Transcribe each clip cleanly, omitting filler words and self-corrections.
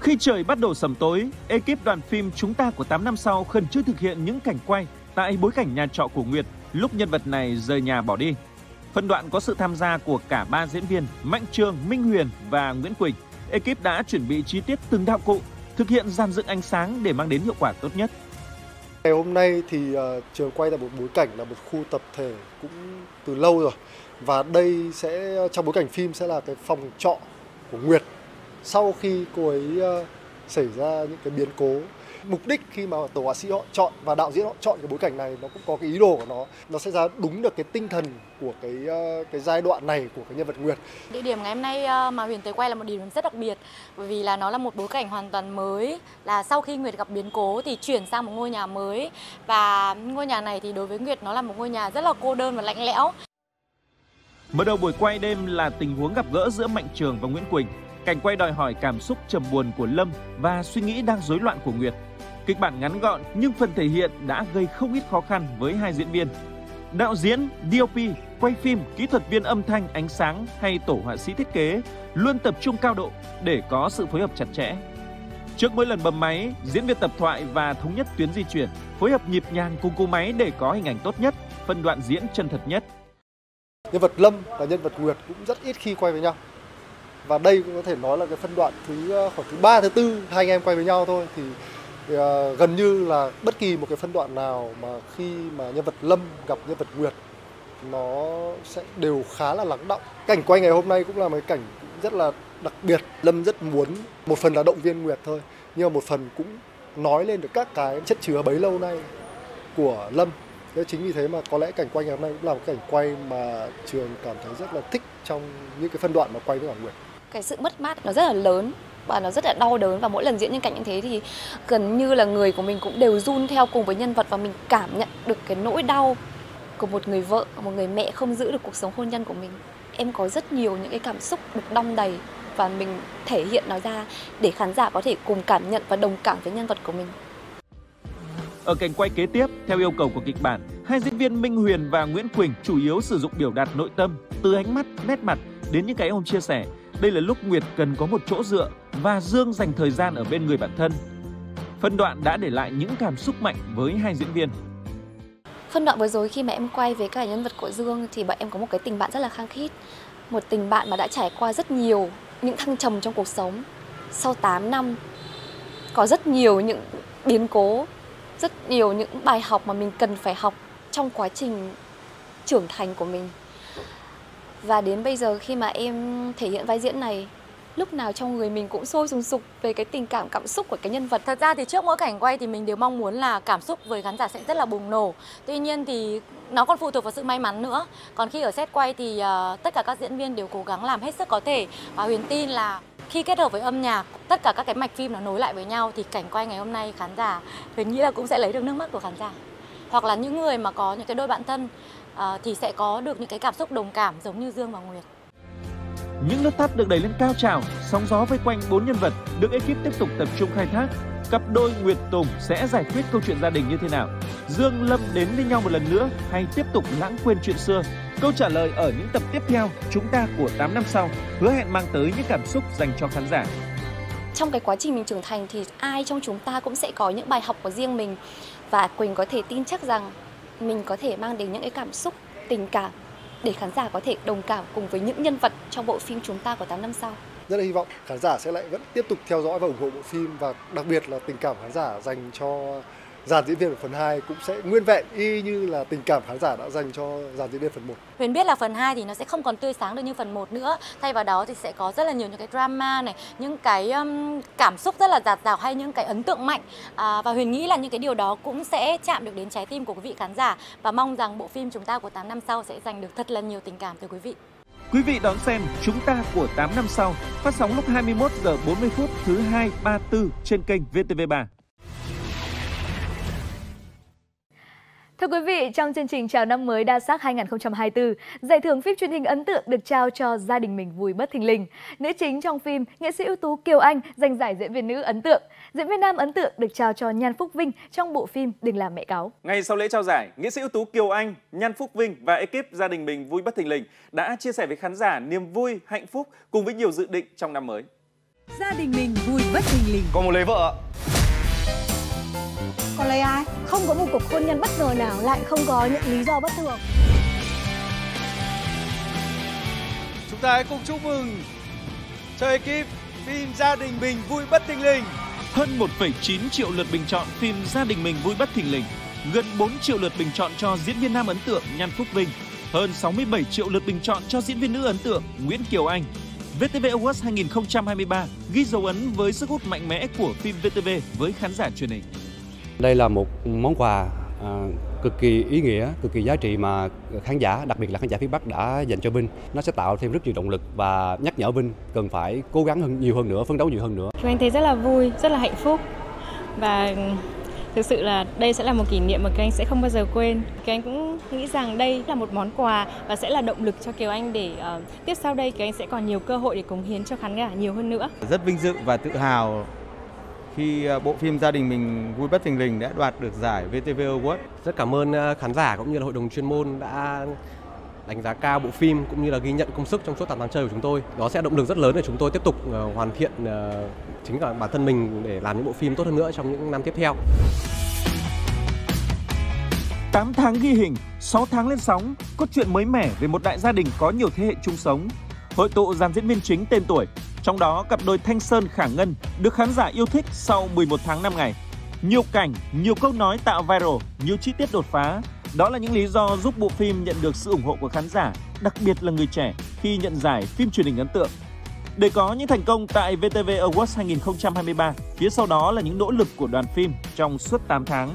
Khi trời bắt đầu sầm tối, ekip đoàn phim Chúng ta của 8 năm sau khẩn trương thực hiện những cảnh quay tại bối cảnh nhà trọ của Nguyệt lúc nhân vật này rời nhà bỏ đi. Phân đoạn có sự tham gia của cả 3 diễn viên Mạnh Trường, Minh Huyền và Nguyễn Quỳnh. Ekip đã chuẩn bị chi tiết từng đạo cụ, thực hiện dàn dựng ánh sáng để mang đến hiệu quả tốt nhất. Ngày hôm nay thì trường quay tại một bối cảnh là một khu tập thể cũng từ lâu rồi. Và đây sẽ trong bối cảnh phim sẽ là cái phòng trọ của Nguyệt. Sau khi cô ấy xảy ra những cái biến cố, mục đích khi mà tổ họa sĩ họ chọn và đạo diễn họ chọn cái bối cảnh này nó cũng có cái ý đồ của nó sẽ ra đúng được cái tinh thần của cái giai đoạn này của cái nhân vật Nguyệt. Địa điểm ngày hôm nay mà Huyền tới quay là một địa điểm rất đặc biệt, bởi vì là nó là một bối cảnh hoàn toàn mới, là sau khi Nguyệt gặp biến cố thì chuyển sang một ngôi nhà mới, và ngôi nhà này thì đối với Nguyệt nó là một ngôi nhà rất là cô đơn và lạnh lẽo. Mở đầu buổi quay đêm là tình huống gặp gỡ giữa Mạnh Trường và Nguyễn Quỳnh. Cảnh quay đòi hỏi cảm xúc trầm buồn của Lâm và suy nghĩ đang rối loạn của Nguyệt. Kịch bản ngắn gọn nhưng phần thể hiện đã gây không ít khó khăn với hai diễn viên. Đạo diễn, DOP, quay phim, kỹ thuật viên âm thanh, ánh sáng hay tổ họa sĩ thiết kế luôn tập trung cao độ để có sự phối hợp chặt chẽ. Trước mỗi lần bấm máy, diễn viên tập thoại và thống nhất tuyến di chuyển, phối hợp nhịp nhàng cùng cú máy để có hình ảnh tốt nhất, phân đoạn diễn chân thật nhất. Nhân vật Lâm và nhân vật Nguyệt cũng rất ít khi quay với nhau. Và đây cũng có thể nói là cái phân đoạn khoảng thứ 3, thứ 4 hai anh em quay với nhau thôi, thì gần như là bất kỳ một cái phân đoạn nào mà khi mà nhân vật Lâm gặp nhân vật Nguyệt nó sẽ đều khá là lắng đọng. Cảnh quay ngày hôm nay cũng là một cảnh rất là đặc biệt. Lâm rất muốn một phần là động viên Nguyệt thôi, nhưng mà một phần cũng nói lên được các cái chất chứa bấy lâu nay của Lâm. Thế chính vì thế mà có lẽ cảnh quay ngày hôm nay cũng là một cảnh quay mà trường cảm thấy rất là thích trong những cái phân đoạn mà quay với cả Nguyệt. Cái sự mất mát nó rất là lớn và nó rất là đau đớn, và mỗi lần diễn những cảnh như thế thì gần như là người của mình cũng đều run theo cùng với nhân vật, và mình cảm nhận được cái nỗi đau của một người vợ, một người mẹ không giữ được cuộc sống hôn nhân của mình. Em có rất nhiều những cái cảm xúc được đong đầy và mình thể hiện nó ra để khán giả có thể cùng cảm nhận và đồng cảm với nhân vật của mình. Ở cảnh quay kế tiếp, theo yêu cầu của kịch bản, hai diễn viên Minh Huyền và Nguyễn Quỳnh chủ yếu sử dụng biểu đạt nội tâm, từ ánh mắt, nét mặt đến những cái ông chia sẻ. Đây là lúc Nguyệt cần có một chỗ dựa và Dương dành thời gian ở bên người bạn thân. Phân đoạn đã để lại những cảm xúc mạnh với hai diễn viên. Phân đoạn vừa rồi khi mà em quay với cả nhân vật của Dương thì bọn em có một cái tình bạn rất là khăng khít. Một tình bạn mà đã trải qua rất nhiều những thăng trầm trong cuộc sống. Sau 8 năm, có rất nhiều những biến cố, rất nhiều những bài học mà mình cần phải học trong quá trình trưởng thành của mình. Và đến bây giờ khi mà em thể hiện vai diễn này, lúc nào trong người mình cũng sôi sùng sục về cái tình cảm xúc của cái nhân vật. Thật ra thì trước mỗi cảnh quay thì mình đều mong muốn là cảm xúc với khán giả sẽ rất là bùng nổ. Tuy nhiên thì nó còn phụ thuộc vào sự may mắn nữa. Còn khi ở set quay thì tất cả các diễn viên đều cố gắng làm hết sức có thể. Và Huyền tin là khi kết hợp với âm nhạc, tất cả các cái mạch phim nó nối lại với nhau thì cảnh quay ngày hôm nay khán giả Huyền nghĩ là cũng sẽ lấy được nước mắt của khán giả. Hoặc là những người mà có những cái đôi bạn thân thì sẽ có được những cái cảm xúc đồng cảm giống như Dương và Nguyệt. Những nút thắt được đẩy lên cao trào, sóng gió vây quanh 4 nhân vật được ekip tiếp tục tập trung khai thác. Cặp đôi Nguyệt Tùng sẽ giải quyết câu chuyện gia đình như thế nào? Dương Lâm đến với nhau một lần nữa hay tiếp tục lãng quên chuyện xưa? Câu trả lời ở những tập tiếp theo Chúng ta của 8 năm sau hứa hẹn mang tới những cảm xúc dành cho khán giả. Trong cái quá trình mình trưởng thành thì ai trong chúng ta cũng sẽ có những bài học của riêng mình, và Quỳnh có thể tin chắc rằng mình có thể mang đến những cái cảm xúc, tình cảm để khán giả có thể đồng cảm cùng với những nhân vật trong bộ phim Chúng ta của 8 năm sau. Rất là hy vọng khán giả sẽ lại vẫn tiếp tục theo dõi và ủng hộ bộ phim, và đặc biệt là tình cảm khán giả dành cho dàn diễn viên ở phần 2 cũng sẽ nguyên vẹn y như là tình cảm khán giả đã dành cho dàn diễn viên phần 1. Huyền biết là phần 2 thì nó sẽ không còn tươi sáng được như phần 1 nữa. Thay vào đó thì sẽ có rất là nhiều những cái drama này, những cái cảm xúc rất là dạt dào hay những cái ấn tượng mạnh. Và Huyền nghĩ là những cái điều đó cũng sẽ chạm được đến trái tim của quý vị khán giả, và mong rằng bộ phim Chúng ta của 8 năm sau sẽ giành được thật là nhiều tình cảm từ quý vị. Quý vị đón xem Chúng ta của 8 năm sau phát sóng lúc 21 giờ 40 phút thứ 2, 3, 4 trên kênh VTV3. Thưa quý vị, trong chương trình chào năm mới đa sắc 2024, giải thưởng phim truyền hình ấn tượng được trao cho Gia đình mình vui bất thình lình. Nữ chính trong phim, nghệ sĩ ưu tú Kiều Anh giành giải diễn viên nữ ấn tượng. Diễn viên nam ấn tượng được trao cho Nhan Phúc Vinh trong bộ phim Đừng làm mẹ cáu. Ngay sau lễ trao giải, nghệ sĩ ưu tú Kiều Anh, Nhan Phúc Vinh và ekip Gia đình mình vui bất thình lình đã chia sẻ với khán giả niềm vui, hạnh phúc cùng với nhiều dự định trong năm mới. Gia đình mình vui bất thình lình. Con muốn lấy vợ ạ. Còn lấy ai? Không có một cuộc hôn nhân bất ngờ nào lại không có những lý do bất thường. Chúng ta hãy cùng chúc mừng cho ekip phim Gia đình mình vui bất thình lình. Hơn 1,9 triệu lượt bình chọn phim Gia đình mình vui bất thình lình, gần 4 triệu lượt bình chọn cho diễn viên nam ấn tượng Nhan Phúc Vinh, hơn 67 triệu lượt bình chọn cho diễn viên nữ ấn tượng Nguyễn Kiều Anh. VTV Awards 2023 ghi dấu ấn với sức hút mạnh mẽ của phim VTV với khán giả truyền hình. Đây là một món quà cực kỳ ý nghĩa, cực kỳ giá trị mà khán giả, đặc biệt là khán giả phía Bắc đã dành cho Vinh. Nó sẽ tạo thêm rất nhiều động lực và nhắc nhở Vinh cần phải cố gắng nhiều hơn nữa, phấn đấu nhiều hơn nữa. Anh thấy rất là vui, rất là hạnh phúc và thực sự là đây sẽ là một kỷ niệm mà Kiều Anh sẽ không bao giờ quên. Kiều Anh cũng nghĩ rằng đây là một món quà và sẽ là động lực cho Kiều Anh để tiếp sau đây Kiều Anh sẽ còn nhiều cơ hội để cống hiến cho khán giả nhiều hơn nữa. Rất vinh dự và tự hào khi bộ phim Gia đình mình vui bất thình lình đã đoạt được giải VTV Award. Rất cảm ơn khán giả cũng như là hội đồng chuyên môn đã đánh giá cao bộ phim cũng như là ghi nhận công sức trong suốt 8 tháng chơi của chúng tôi. Đó sẽ động lực rất lớn để chúng tôi tiếp tục hoàn thiện chính cả bản thân mình để làm những bộ phim tốt hơn nữa trong những năm tiếp theo. 8 tháng ghi hình, 6 tháng lên sóng, cốt truyện mới mẻ về một đại gia đình có nhiều thế hệ chung sống. Hội tụ dàn diễn viên chính tên tuổi, trong đó cặp đôi Thanh Sơn Khả Ngân được khán giả yêu thích sau 11 tháng 5 ngày. Nhiều cảnh, nhiều câu nói tạo viral, nhiều chi tiết đột phá. Đó là những lý do giúp bộ phim nhận được sự ủng hộ của khán giả, đặc biệt là người trẻ khi nhận giải phim truyền hình ấn tượng. Để có những thành công tại VTV Awards 2023, phía sau đó là những nỗ lực của đoàn phim trong suốt 8 tháng.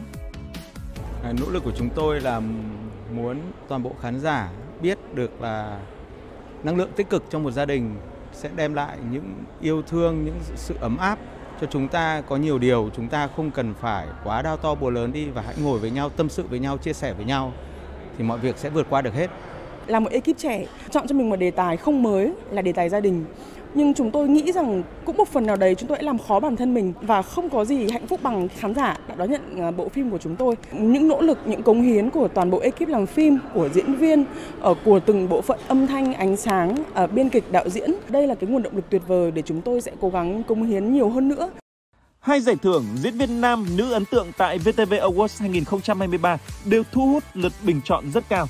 Nỗ lực của chúng tôi là muốn toàn bộ khán giả biết được là năng lượng tích cực trong một gia đình sẽ đem lại những yêu thương, những sự ấm áp cho chúng ta. Có nhiều điều chúng ta không cần phải quá đao to búa lớn đi và hãy ngồi với nhau, tâm sự với nhau, chia sẻ với nhau thì mọi việc sẽ vượt qua được hết. Là một ekip trẻ, chọn cho mình một đề tài không mới là đề tài gia đình. Nhưng chúng tôi nghĩ rằng cũng một phần nào đấy chúng tôi đã làm khó bản thân mình và không có gì hạnh phúc bằng khán giả đã đón nhận bộ phim của chúng tôi. Những nỗ lực, những cống hiến của toàn bộ ekip làm phim, của diễn viên, của từng bộ phận âm thanh, ánh sáng, biên kịch, đạo diễn. Đây là cái nguồn động lực tuyệt vời để chúng tôi sẽ cố gắng cống hiến nhiều hơn nữa. 2 giải thưởng diễn viên nam, nữ ấn tượng tại VTV Awards 2023 đều thu hút lượt bình chọn rất cao.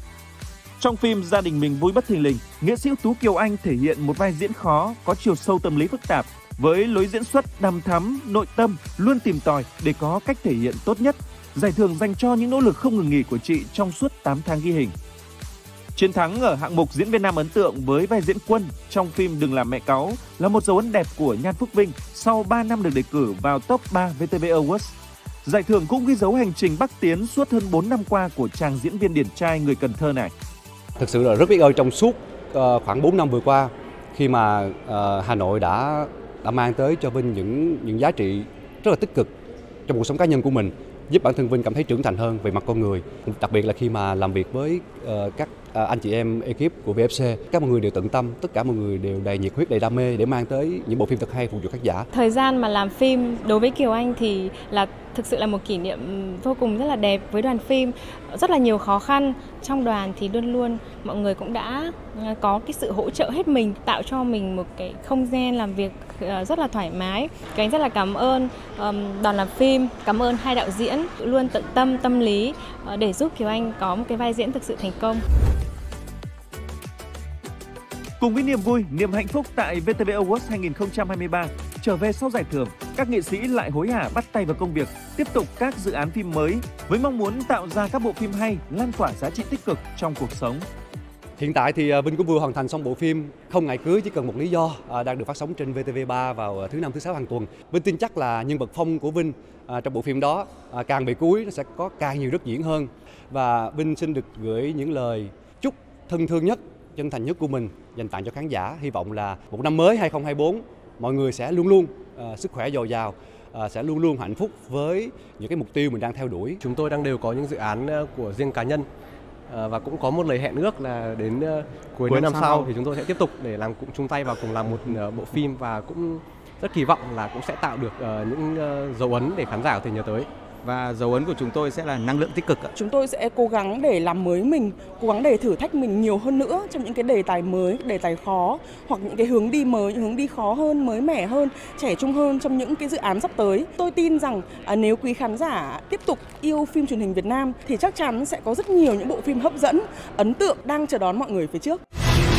Trong phim Gia đình mình vui bất thình lình, nghệ sĩ ưu tú Kiều Anh thể hiện một vai diễn khó, có chiều sâu tâm lý phức tạp, với lối diễn xuất đằm thắm, nội tâm, luôn tìm tòi để có cách thể hiện tốt nhất. Giải thưởng dành cho những nỗ lực không ngừng nghỉ của chị trong suốt 8 tháng ghi hình. Chiến thắng ở hạng mục diễn viên nam ấn tượng với vai diễn Quân trong phim Đừng làm mẹ cáu là một dấu ấn đẹp của Nhan Phúc Vinh sau 3 năm được đề cử vào top 3 VTV Awards. Giải thưởng cũng ghi dấu hành trình Bắc tiến suốt hơn 4 năm qua của chàng diễn viên điển trai người Cần Thơ này. Thực sự là rất biết ơn trong suốt khoảng 4 năm vừa qua khi mà Hà Nội đã mang tới cho Vinh những giá trị rất là tích cực trong cuộc sống cá nhân của mình, giúp bản thân Vinh cảm thấy trưởng thành hơn về mặt con người. Đặc biệt là khi mà làm việc với các anh chị em ekip của VFC, các mọi người đều tận tâm, tất cả mọi người đều đầy nhiệt huyết, đầy đam mê để mang tới những bộ phim thật hay phục vụ khán giả. Thời gian mà làm phim đối với Kiều Anh thì là thực sự là một kỷ niệm vô cùng rất là đẹp với đoàn phim. Rất là nhiều khó khăn trong đoàn thì luôn luôn mọi người cũng đã có cái sự hỗ trợ hết mình, tạo cho mình một cái không gian làm việc rất là thoải mái. Kiều Anh rất là cảm ơn đoàn làm phim, cảm ơn hai đạo diễn luôn tận tâm, tâm lý để giúp Kiều Anh có một cái vai diễn thực sự thành công. Cùng với niềm vui, niềm hạnh phúc tại VTV Awards 2023, trở về sau giải thưởng, các nghệ sĩ lại hối hả bắt tay vào công việc, tiếp tục các dự án phim mới với mong muốn tạo ra các bộ phim hay, lan tỏa giá trị tích cực trong cuộc sống. Hiện tại thì Vinh cũng vừa hoàn thành xong bộ phim Không Ngại Cưới Chỉ Cần Một Lý Do đang được phát sóng trên VTV3 vào thứ Năm, thứ Sáu hàng tuần. Vinh tin chắc là nhân vật Phong của Vinh trong bộ phim đó càng về cuối nó sẽ có càng nhiều đất diễn hơn. Và Vinh xin được gửi những lời chúc thân thương nhất, chân thành nhất của mình dành tặng cho khán giả. Hy vọng là một năm mới 2024 mọi người sẽ luôn luôn sức khỏe dồi dào, sẽ luôn luôn hạnh phúc với những cái mục tiêu mình đang theo đuổi. Chúng tôi đang đều có những dự án của riêng cá nhân và cũng có một lời hẹn ước là đến cuối năm sau thì chúng tôi sẽ tiếp tục để làm cùng chung tay vào cùng làm một bộ phim và cũng rất kỳ vọng là cũng sẽ tạo được những dấu ấn để khán giả có thể nhớ tới. Và dấu ấn của chúng tôi sẽ là năng lượng tích cực ạ. Chúng tôi sẽ cố gắng để làm mới mình, cố gắng để thử thách mình nhiều hơn nữa trong những cái đề tài mới, đề tài khó, hoặc những cái hướng đi mới, những hướng đi khó hơn, mới mẻ hơn, trẻ trung hơn trong những cái dự án sắp tới. Tôi tin rằng nếu quý khán giả tiếp tục yêu phim truyền hình Việt Nam thì chắc chắn sẽ có rất nhiều những bộ phim hấp dẫn, ấn tượng đang chờ đón mọi người phía trước.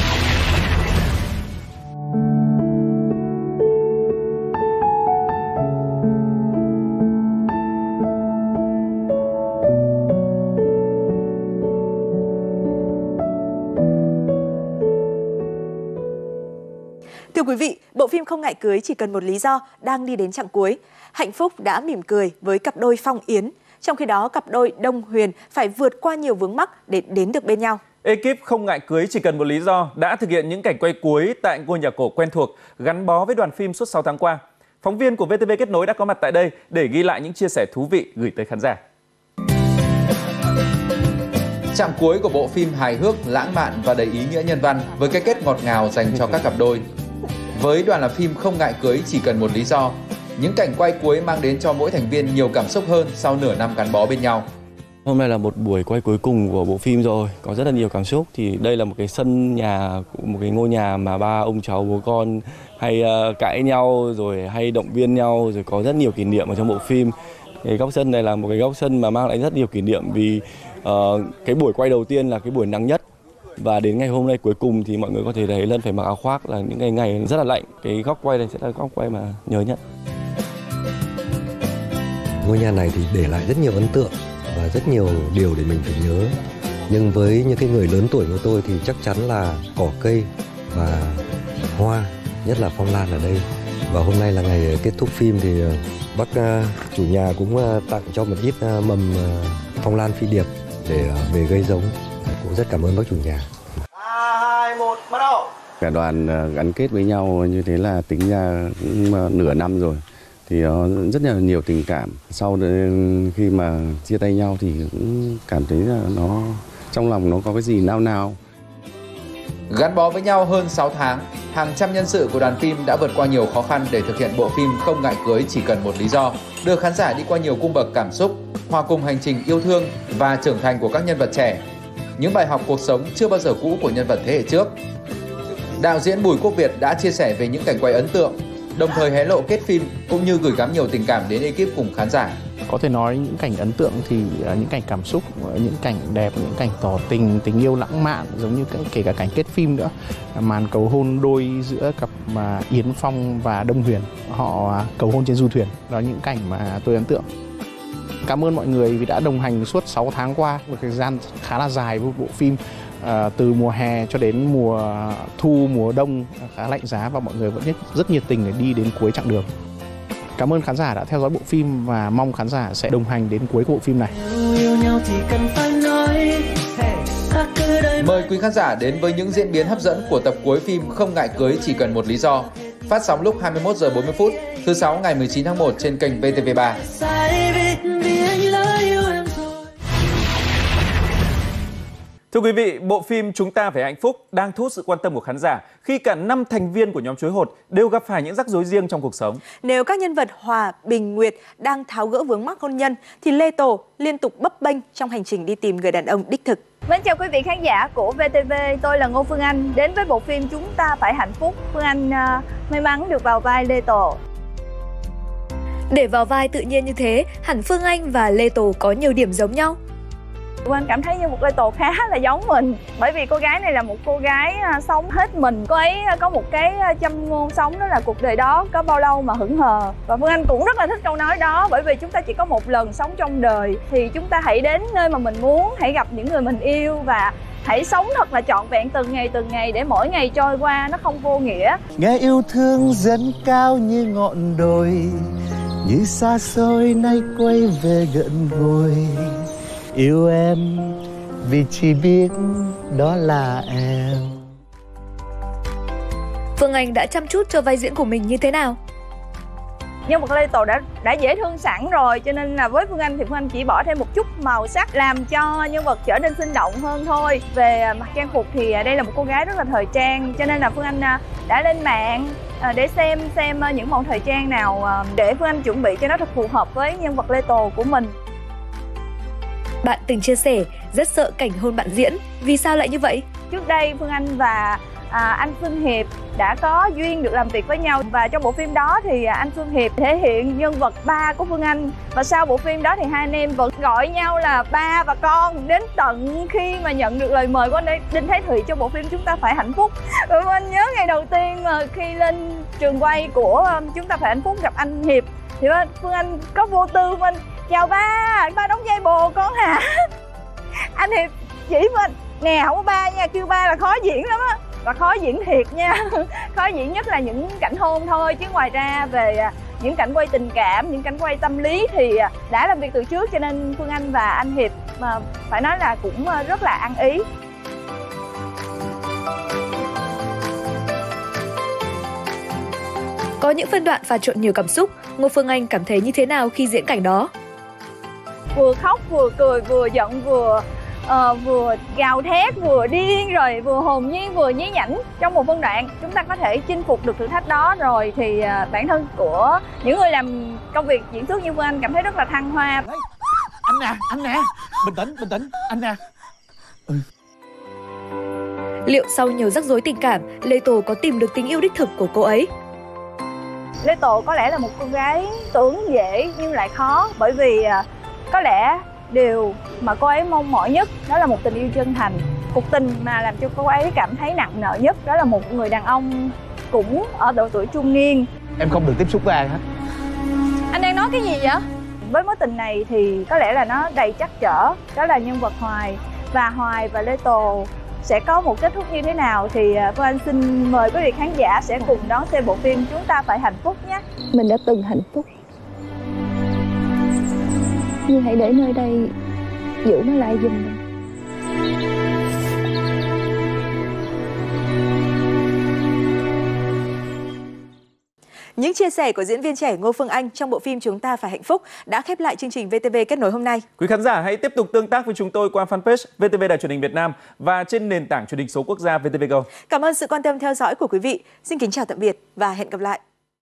Thưa quý vị, bộ phim Không ngại cưới chỉ cần một lý do đang đi đến chặng cuối. Hạnh Phúc đã mỉm cười với cặp đôi Phong Yến. Trong khi đó, cặp đôi Đông Huyền phải vượt qua nhiều vướng mắc để đến được bên nhau. Ekip Không ngại cưới chỉ cần một lý do đã thực hiện những cảnh quay cuối tại ngôi nhà cổ quen thuộc, gắn bó với đoàn phim suốt 6 tháng qua. Phóng viên của VTV Kết nối đã có mặt tại đây để ghi lại những chia sẻ thú vị gửi tới khán giả. Chặng cuối của bộ phim hài hước, lãng mạn và đầy ý nghĩa nhân văn với cái kết ngọt ngào dành cho các cặp đôi. Với đoàn làm phim Không ngại cưới chỉ cần một lý do, những cảnh quay cuối mang đến cho mỗi thành viên nhiều cảm xúc hơn sau nửa năm gắn bó bên nhau. Hôm nay là một buổi quay cuối cùng của bộ phim rồi, có rất là nhiều cảm xúc. Thì đây là một cái sân nhà, một cái ngôi nhà mà ba ông cháu bố con hay cãi nhau rồi hay động viên nhau, rồi có rất nhiều kỷ niệm ở trong bộ phim. Cái góc sân này là một cái góc sân mà mang lại rất nhiều kỷ niệm vì cái buổi quay đầu tiên là cái buổi nắng nhất. Và đến ngày hôm nay cuối cùng thì mọi người có thể thấy Lân phải mặc áo khoác, là những ngày rất là lạnh. Cái góc quay này sẽ là góc quay mà nhớ nhất. Ngôi nhà này thì để lại rất nhiều ấn tượng và rất nhiều điều để mình phải nhớ. Nhưng với những cái người lớn tuổi của tôi thì chắc chắn là cỏ cây và hoa, nhất là phong lan ở đây. Và hôm nay là ngày kết thúc phim thì bác chủ nhà cũng tặng cho một ít mầm phong lan phi điệp để về gây giống. Cũng rất cảm ơn bác chủ nhà. 3, 2, 1, bắt đầu. Cả đoàn gắn kết với nhau như thế là tính ra cũng nửa năm rồi. Thì rất là nhiều tình cảm. Sau khi mà chia tay nhau thì cũng cảm thấy là nó trong lòng nó có cái gì nao nao. Gắn bó với nhau hơn 6 tháng, hàng trăm nhân sự của đoàn phim đã vượt qua nhiều khó khăn để thực hiện bộ phim Không ngại cưới chỉ cần một lý do, đưa khán giả đi qua nhiều cung bậc cảm xúc, hòa cùng hành trình yêu thương và trưởng thành của các nhân vật trẻ. Những bài học cuộc sống chưa bao giờ cũ của nhân vật thế hệ trước. Đạo diễn Bùi Quốc Việt đã chia sẻ về những cảnh quay ấn tượng, đồng thời hé lộ kết phim cũng như gửi gắm nhiều tình cảm đến ekip cùng khán giả. Có thể nói những cảnh ấn tượng thì những cảnh cảm xúc, những cảnh đẹp, những cảnh tỏ tình, tình yêu lãng mạn, giống như kể cả cảnh kết phim nữa. Màn cầu hôn đôi giữa cặp Yến Phong và Đông Huyền, họ cầu hôn trên du thuyền, đó là những cảnh mà tôi ấn tượng. Cảm ơn mọi người vì đã đồng hành suốt 6 tháng qua, một thời gian khá là dài với bộ phim. Từ mùa hè cho đến mùa thu, mùa đông khá lạnh giá và mọi người vẫn rất nhiệt tình để đi đến cuối chặng đường. Cảm ơn khán giả đã theo dõi bộ phim và mong khán giả sẽ đồng hành đến cuối của bộ phim này. Mời quý khán giả đến với những diễn biến hấp dẫn của tập cuối phim Không ngại cưới chỉ cần một lý do. Phát sóng lúc 21 giờ 40 phút thứ 6 ngày 19 tháng 1 trên kênh VTV3. Thưa quý vị, bộ phim Chúng ta phải hạnh phúc đang thu hút sự quan tâm của khán giả khi cả 5 thành viên của nhóm Chuối Hột đều gặp phải những rắc rối riêng trong cuộc sống. Nếu các nhân vật Hòa, Bình, Nguyệt đang tháo gỡ vướng mắc hôn nhân, thì Lê Tổ liên tục bấp bênh trong hành trình đi tìm người đàn ông đích thực. Mến chào quý vị khán giả của VTV, tôi là Ngô Phương Anh. Đến với bộ phim Chúng ta phải hạnh phúc, Phương Anh may mắn được vào vai Lê Tổ. Để vào vai tự nhiên như thế, hẳn Phương Anh và Lê Tổ có nhiều điểm giống nhau. Phương Anh cảm thấy như một Lê Tổ khá là giống mình, bởi vì cô gái này là một cô gái sống hết mình. Cô ấy có một cái châm ngôn sống, đó là cuộc đời đó có bao lâu mà hững hờ. Và Phương Anh cũng rất là thích câu nói đó, bởi vì chúng ta chỉ có một lần sống trong đời, thì chúng ta hãy đến nơi mà mình muốn, hãy gặp những người mình yêu và hãy sống thật là trọn vẹn từng ngày để mỗi ngày trôi qua nó không vô nghĩa. Nghe yêu thương dẫn cao như ngọn đồi, như xa xôi nay quay về gần gũi. Yêu em vì chỉ biết đó là em. Phương Anh đã chăm chút cho vai diễn của mình như thế nào? Nhân vật Lê Tổ đã dễ thương sẵn rồi, cho nên là với Phương Anh thì Phương Anh chỉ bỏ thêm một chút màu sắc làm cho nhân vật trở nên sinh động hơn thôi. Về mặt trang phục thì đây là một cô gái rất là thời trang, cho nên là Phương Anh đã lên mạng để xem những mẫu thời trang nào để Phương Anh chuẩn bị cho nó thật phù hợp với nhân vật Lê Tồ của mình. Bạn từng chia sẻ rất sợ cảnh hôn bạn diễn, vì sao lại như vậy? Trước đây Phương Anh và anh Phương Hiệp đã có duyên được làm việc với nhau, và trong bộ phim đó thì anh Phương Hiệp thể hiện nhân vật ba của Phương Anh, và sau bộ phim đó thì hai anh em vẫn gọi nhau là ba và con đến tận khi mà nhận được lời mời của anh Đinh Thái Thụy cho bộ phim Chúng Ta Phải Hạnh Phúc. Và Phương Anh nhớ ngày đầu tiên mà khi lên trường quay của Chúng Ta Phải Hạnh Phúc gặp anh Hiệp thì Phương Anh có vô tư Phương Anh chào ba đóng vai bồ con hả? Anh Hiệp chỉ Phương Anh nè, không có ba nha, kêu ba là khó diễn lắm á. Và khó diễn thiệt nha. Khó diễn nhất là những cảnh hôn thôi, chứ ngoài ra về những cảnh quay tình cảm, những cảnh quay tâm lý thì đã làm việc từ trước, cho nên Phương Anh và anh Hiệp mà phải nói là cũng rất là ăn ý. Có những phân đoạn pha trộn nhiều cảm xúc, Ngô Phương Anh cảm thấy như thế nào khi diễn cảnh đó? Vừa khóc, vừa cười, vừa giận, vừa gào thét, vừa điên, rồi vừa hồn nhiên, vừa nhí nhảnh. Trong một phân đoạn chúng ta có thể chinh phục được thử thách đó rồi thì bản thân của những người làm công việc diễn xuất như Phương Anh cảm thấy rất là thăng hoa. Anh nè, bình tĩnh, anh nè. Liệu sau nhiều rắc rối tình cảm, Lê Tồ có tìm được tình yêu đích thực của cô ấy? Lê Tồ có lẽ là một cô gái tưởng dễ nhưng lại khó, bởi vì có lẽ điều mà cô ấy mong mỏi nhất đó là một tình yêu chân thành. Cuộc tình mà làm cho cô ấy cảm thấy nặng nợ nhất đó là một người đàn ông cũng ở độ tuổi trung niên. Em không được tiếp xúc với ai hết. Anh đang nói cái gì vậy? Với mối tình này thì có lẽ là nó đầy trắc trở, đó là nhân vật Hoài. Và Hoài và Lê Tồ sẽ có một kết thúc như thế nào thì Phương Anh xin mời quý vị khán giả sẽ cùng đón xem bộ phim Chúng Ta Phải Hạnh Phúc nhé. Mình đã từng hạnh phúc, nhưng hãy để nơi đây giữ nó lại giùm mình. Những chia sẻ của diễn viên trẻ Ngô Phương Anh trong bộ phim Chúng Ta Phải Hạnh Phúc đã khép lại chương trình VTV Kết Nối hôm nay. Quý khán giả hãy tiếp tục tương tác với chúng tôi qua fanpage VTV Đài Truyền hình Việt Nam và trên nền tảng truyền hình số quốc gia VTV Go. Cảm ơn sự quan tâm theo dõi của quý vị. Xin kính chào tạm biệt và hẹn gặp lại.